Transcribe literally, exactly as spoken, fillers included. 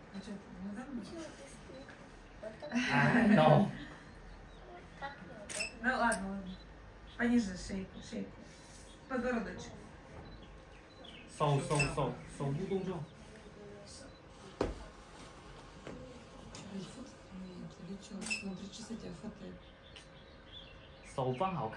А что, неудобно? А, no. Ну ладно, ладно. Пониже шейку, шейку. Подбородочек. 手手手手部动作。 Смотри, что тебя фотоет. 手放好看。